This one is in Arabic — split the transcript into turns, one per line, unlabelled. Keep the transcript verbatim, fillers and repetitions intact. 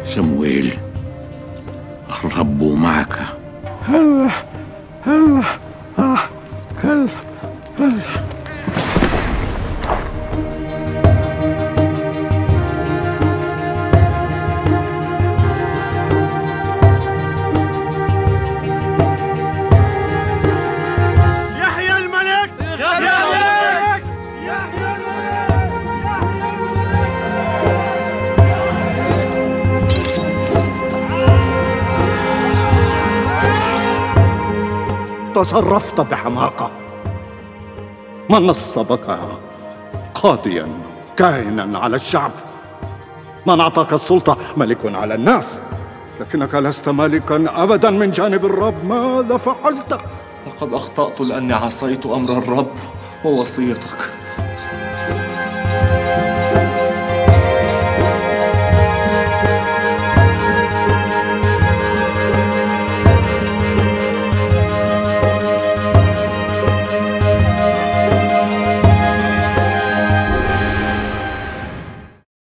شمويل، الرب معك.
هلا هلا آه هلا هلا.
يحيى الملك، يحيى الملك، يحيى الملك،
تصرفت بحماقة. من نصبك قاضيا كاهنا على الشعب؟ من أعطاك السلطة ملك على الناس؟ لكنك لست ملكا أبدا من جانب الرب. ماذا فعلت؟
لقد أخطأت لأني عصيت أمر الرب ووصيتك.